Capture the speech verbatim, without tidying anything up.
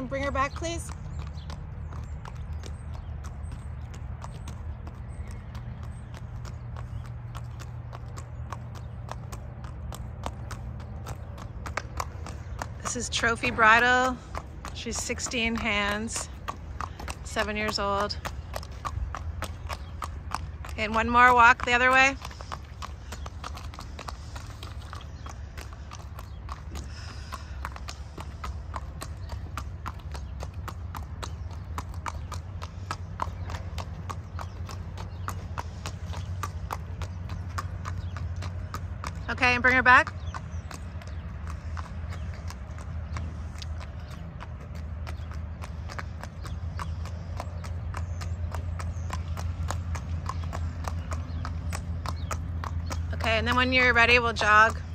and bring her back, please. This is Trophy Bridle. She's sixteen hands, seven years old. And one more walk the other way. Okay, and bring her back. Okay, and then when you're ready, we'll jog.